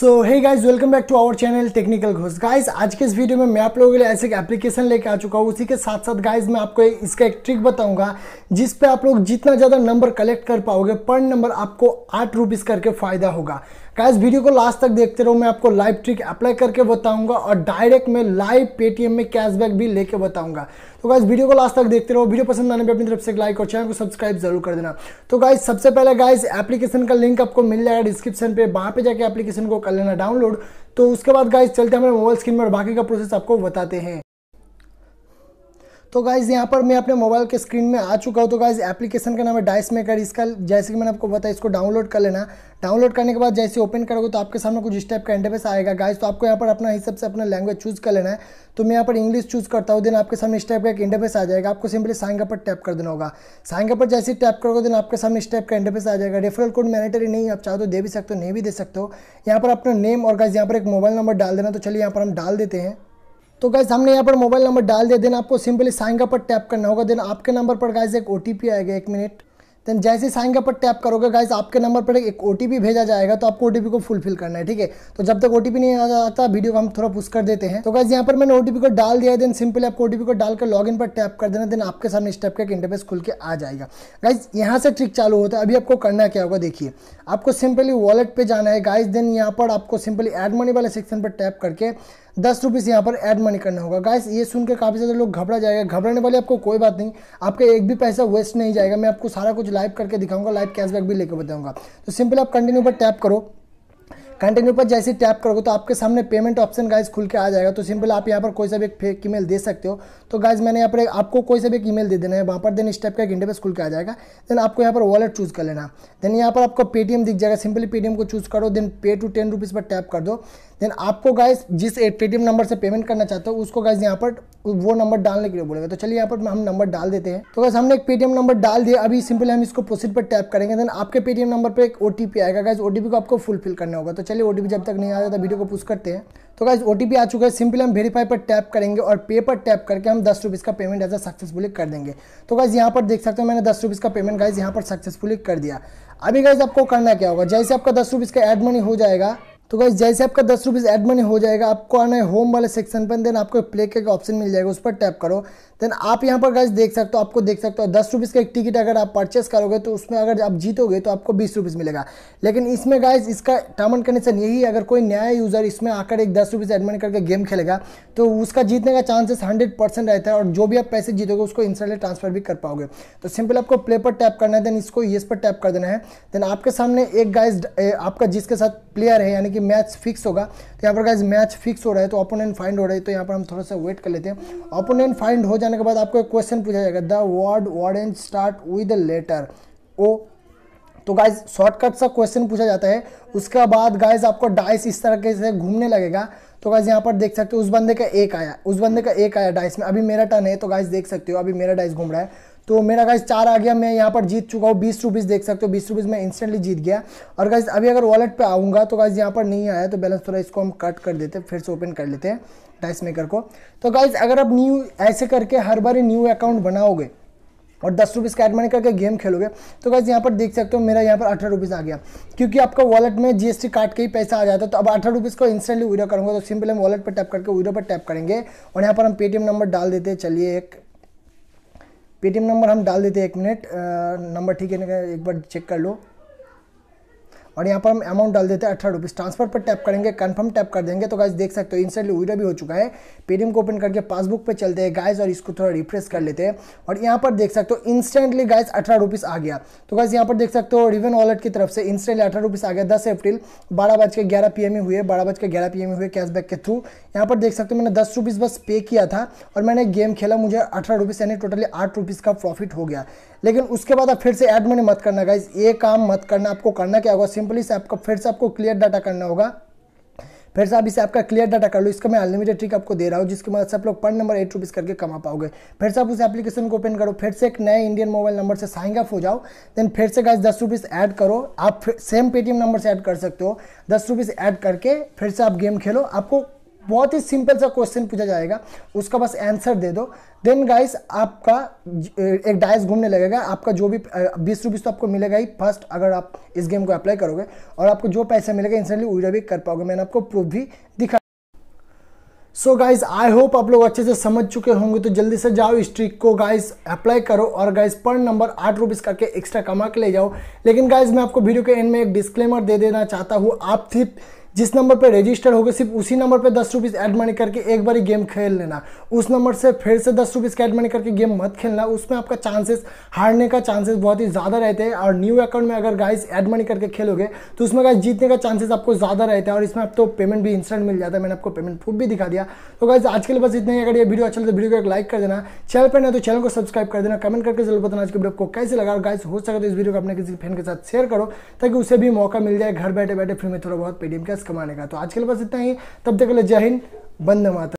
So hey guys, welcome back to our channel technical Ghosh. Guys आज के इस video में मैं आप लोगों के लिए ऐसे एक एप्लीकेशन लेके आ चुका हूँ। उसी के साथ साथ गाइज मैं आपको इसका एक ट्रिक बताऊंगा जिस पे आप लोग जितना ज़्यादा नंबर कलेक्ट कर पाओगे पर नंबर आपको 8 रुपीज़ करके फ़ायदा होगा। गाइज वीडियो को लास्ट तक देखते रहो, मैं आपको लाइव ट्रिक अप्लाई करके बताऊंगा और डायरेक्ट में लाइव पेटीएम में कैशबैक भी लेके बताऊंगा। तो गाइज वीडियो को लास्ट तक देखते रहो। वीडियो पसंद आने पे अपनी तरफ से एक लाइक और चैनल को सब्सक्राइब जरूर कर देना। तो गाइज सबसे पहले गाइज एप्लीकेशन का लिंक आपको मिल जाएगा डिस्क्रिप्शन पे, वहां पे जाके एप्लीकेशन को कर लेना डाउनलोड। तो उसके बाद गाइज चलते हैं हमारे मोबाइल स्क्रीन में और बाकी का प्रोसेस आपको बताते हैं। तो गाइज यहाँ पर मैं अपने मोबाइल के स्क्रीन में आ चुका हूँ। तो गाइज एप्लीकेशन का नाम है डाइस मेकर। इसका जैसे कि मैंने आपको बताया इसको डाउनलोड कर लेना। डाउनलोड करने के बाद जैसे ओपन करोगे तो आपके सामने कुछ इस टाइप का इंटरफेस आएगा। गाइज तो आपको यहाँ पर अपना हिसाब से अपना लैंग्वेज चूज कर लेना है। तो मैं यहाँ पर इंग्लिश चूज करता हूँ। देन आपके सामने इस टाइप का एक इंटरफेस आ जाएगा। आपको सिंपली साइन अप पर टैप कर देना होगा। साइन अप पर जैसे टैप करोगे देन आपके सामने इस टाइप का इंटरफेस आ जाएगा। रेफरल कोड मैंडेटरी नहीं, आप चाहो तो दे भी सकते हो, नहीं भी दे सकते हो। यहाँ पर अपना नेम और गाइज यहाँ पर एक मोबाइल नंबर डाल देना। तो चलिए यहाँ पर हम डाल देते हैं। तो गाइज हमने यहाँ पर मोबाइल नंबर डाल दिया। देन आपको सिंपली साइन अप पर टैप करना होगा। देन आपके नंबर पर गाइज एक ओटीपी आएगा, 1 मिनट। देन जैसे साइन अप पर टैप करोगे गाइज आपके नंबर पर एक ओटीपी भेजा जाएगा। तो आपको ओटीपी को फुलफिल करना है, ठीक है। तो जब तक ओटीपी नहीं आ जाता वीडियो को हम थोड़ा पुश कर देते हैं। तो गाइज यहाँ पर मैंने ओटीपी को डाल दिया है। देन सिंपली आपको ओटीपी को डालकर लॉगिन पर टैप कर देना। देन आपके सामने इस टाइप का एक इंटरफेस खुल के आ जाएगा। गाइज यहाँ से ट्रिक चालू होता है। अभी आपको करना क्या होगा देखिए, आपको सिंपली वॉलेट पे जाना है गाइज। देन यहाँ पर आपको सिंपली ऐड मनी वाले सेक्शन पर टैप करके 10 रुपीज़ यहाँ पर ऐड मनी करना होगा। गाइस ये सुन के काफ़ी ज़्यादा लोग घबरा जाएगा। घबराने वाले आपको कोई बात नहीं, आपका एक भी पैसा वेस्ट नहीं जाएगा। मैं आपको सारा कुछ लाइव करके दिखाऊंगा, लाइव कैशबैक भी लेकर बताऊंगा। तो सिंपल आप कंटिन्यू पर टैप करो। कंटिन्यू पर जैसे टैप करोगे तो आपके सामने पेमेंट ऑप्शन गाइज खुल के आ जाएगा। तो सिंपल आप यहाँ पर कोई सा भी एक फेक ईमेल दे सकते हो। तो गाइज मैंने यहाँ पर आपको कोई सा भी एक ईमेल दे देना है वहाँ पर। देन इस टाइप का एक इंटरफेस खुल के आ जाएगा। देन आपको यहाँ पर वॉलेट चूज कर लेना। देन यहाँ पर आपको पेटीएम दिख जाएगा। सिंपली पेटीएम को चूज करो। देन पे टू 10 रुपीज़ पर टैप कर दो। देन आपको गाइज जिस पेटीएम नंबर से पेमेंट करना चाहते हो उसको गाइज यहाँ पर वो नंबर डालने के लिए बोलेगा। तो चलिए यहाँ पर हम नंबर डाल देते हैं। तो गाइज हमने एक पेटीएम नंबर डाल दिया। अभी सिंपली हम इसको प्रोसीड पर टैप करेंगे। देन आपके पेटीएम नंबर पर एक ओटीपी आएगा। गाइज ओटीपी को आपको फुलफिल करना होगा। तो चलिए ओटीपी जब तक नहीं आ जाता वीडियो को पुश करते हैं। तो गाइज ओटीपी आ चुका है। सिंपली हम वेरीफाई पर टैप करेंगे और पे पर टैप करके हम 10 रुपीज़ का पेमेंट ऐसा सक्सेसफुली कर देंगे। तो गाइज यहाँ पर देख सकते हो मैंने 10 रुपीज़ का पेमेंट गाइज यहाँ पर सक्सेसफुली कर दिया। अभी गाइज आपको करना क्या होगा, जैसे आपका 10 रुपीज़ का ऐड मनी हो जाएगा तो गाइज जैसे आपका 10 रुपीज़ ऐड मनी हो जाएगा आपको आना है होम वाले सेक्शन पर। देन आपको प्ले के ऑप्शन मिल जाएगा, उस पर टैप करो। देन आप यहाँ पर गाइज देख सकते हो, आपको देख सकते हो 10 रुपीज़ का एक टिकट अगर आप परचेस करोगे तो उसमें अगर आप जीतोगे तो आपको 20 रुपीज़ मिलेगा। लेकिन इसमें गाइज इसका टर्म एंड कंडीशन यही, अगर कोई नया यूज़र इसमें आकर एक 10 रुपीज़ ऐड मनी करके गेम खेलेगा तो उसका जीतने का चांसेस 100% रहता है और जो भी आप पैसे जीतोगे उसको इंस्टेंटली ट्रांसफर भी कर पाओगे। तो सिंपल आपको प्ले पर टैप करना है। देन इसको येस पर टैप कर देना है। देन आपके सामने एक गाइज आपका जिसके साथ प्लेयर है यानी कि मैच फिक्स होगा। तो यहाँ पर गाइज मैच फिक्स हो रहा है तो ओपोनेंट फाइंड हो रहा है। तो यहाँ पर हम थोड़ा सा वेट कर लेते हैं। ओपोनेंट फाइंड हो जाने के बाद आपको एक क्वेश्चन पूछा जाएगा, the word orange start with letter O. तो गाइज शॉर्टकट सा क्वेश्चन पूछा जाता है। उसके बाद गाइज आपको डाइस इस तरह से घूमने लगेगा। तो गाइज यहाँ पर देख सकते हो उस बंदे का एक आया डाइस में। अभी मेरा टर्न है तो गाइज देख सकते हो अभी मेरा डाइस घूम रहा है। तो मेरा गाइज 4 आ गया। मैं यहाँ पर जीत चुका हूँ 20 रुपीज़, देख सकते हो 20 रुपीज़ मैं इंस्टेंटली जीत गया। और गाइज अभी अगर वॉलेट पे आऊँगा तो गाइज यहाँ पर नहीं आया तो बैलेंस थोड़ा इसको हम कट कर देते हैं, फिर से ओपन कर लेते हैं डाइस मेकर को। तो गाइज अगर आप न्यू ऐसे करके हर बार न्यू अकाउंट बनाओगे और 10 रुपीज़ का ऐड मनी करके गेम खेलोगे तो गाइज यहाँ पर देख सकते हो मेरा यहाँ पर 18 रुपीज़ आ गया, क्योंकि आपका वॉलेट में जीएसटी काट के ही पैसा आ जाता है। तो अब 18 रुपीज़ को इंस्टेंटली विड्रॉ करूँगा। तो सिंपल हम वॉलेट पर टैप करके विड्रॉ पर टैप करेंगे और यहाँ पर हम पेटीएम नंबर डाल देते हैं। चलिए एक पेटीएम नंबर हम डाल देते हैं, 1 मिनट। नंबर ठीक है, एक बार चेक कर लो। और यहाँ पर हम अमाउंट डाल देते हैं 18 रुपीज़। ट्रांसफर पर टैप करेंगे, कंफर्म टैप कर देंगे। तो गाइस देख सकते हो इंस्टेंटली विड्रॉ भी हो चुका है। पेटीएम को ओपन करके पासबुक पे चलते हैं गाइस और इसको थोड़ा रिफ्रेश कर लेते हैं। और यहाँ पर देख सकते हो इंस्टेंटली गाइस 18 रुपीज़ आ गया। तो गाइस यहाँ पर देख सकते हो रिवन वॉलेट की तरफ से इंस्टेंटली 18 रुपीज़ आ गया। 10 अप्रैल 12:11 PM हुए, 12:11 PM हुए कैशबैक के थ्रू। यहाँ पर देख सकते हो मैंने 10 रुपीज़ बस पे किया था और मैंने गेम खेला, मुझे 18 रुपीज़ यानी टोटली 8 रुपीज़ का प्रॉफिट हो गया। लेकिन उसके बाद आप फिर से ऐड मनी मत करना गाइज, ये काम मत करना। आपको करना क्या होगा, सिंपली से आपको फिर से आपको क्लियर डाटा करना होगा। फिर से आप इसे आपका क्लियर डाटा कर लो। इसका मैं अनलिमिटेड ट्रिक आपको दे रहा हूँ जिसकी मदद से आप लोग पर नंबर 8 रुपीज़ करके कमा पाओगे। फिर से आप उस एप्लीकेशन को ओपन करो, फिर से एक नए इंडियन मोबाइल नंबर से साइन अप हो जाओ। देन फिर से गाइस 10 रुपीज़ ऐड करो। आप सेम पेटीएम नंबर से ऐड कर सकते हो। 10 रुपीज़ ऐड करके फिर से आप गेम खेलो। आपको बहुत ही सिंपल सा क्वेश्चन पूछा जाएगा, उसका बस आंसर दे दो। देन गाइस आपका एक डाइस घूमने लगेगा, आपका जो भी 20 रुपीज़ तो आपको मिलेगा ही फर्स्ट, अगर आप इस गेम को अप्लाई करोगे, और आपको जो पैसा मिलेगा इंस्टेंटली विड्रॉ भी कर पाओगे। मैंने आपको प्रूफ भी दिखा। सो गाइज आई होप आप लोग अच्छे से समझ चुके होंगे, तो जल्दी से जाओ इस ट्रिक को गाइज अप्लाई करो, और गाइज पर नंबर 8 रुपीज़ करके एक्स्ट्रा कमा के ले जाओ। लेकिन गाइज मैं आपको वीडियो के एंड में एक डिस्क्लेमर दे देना चाहता हूँ, आप सिर्फ जिस नंबर पे रजिस्टर होगा सिर्फ उसी नंबर पे 10 रुपीज़ ऐड मनी करके एक बार गेम खेल लेना। उस नंबर से फिर से 10 रुपीज़ का ऐड मनी करके गेम मत खेलना, उसमें आपका चांसेस हारने का चांसेस बहुत ही ज़्यादा रहते हैं। और न्यू अकाउंट में अगर गाइस ऐड मनी करके खेलोगे तो उसमें गाइस जीतने का चांसेस आपको ज़्यादा रहता है, और इसमें आप तो पेमेंट भी इंस्टेंट मिल जाता है। मैंने आपको पेमेंट प्रूफ भी दिखा दिया। तो गाइस आज के लिए बस इतना ही। अगर ये वीडियो अच्छा लगे तो वीडियो को एक लाइक कर देना, चैनल पर नहीं तो चैनल को सब्सक्राइब कर देना, कमेंट करके जरूर बताना आज के वीडियो को कैसे लगा। और गाइस हो सके तो इस वीडियो को अपने किसी फ्रेंड के साथ शेयर करो, ताकि उसे भी मौका मिल जाए घर बैठे बैठे फ्री में थोड़ा बहुत पेटीएम कैश कमाने का। तो आज के लिए बस इतना ही, तब तक के लिए जय हिंद, वंदे मातरम।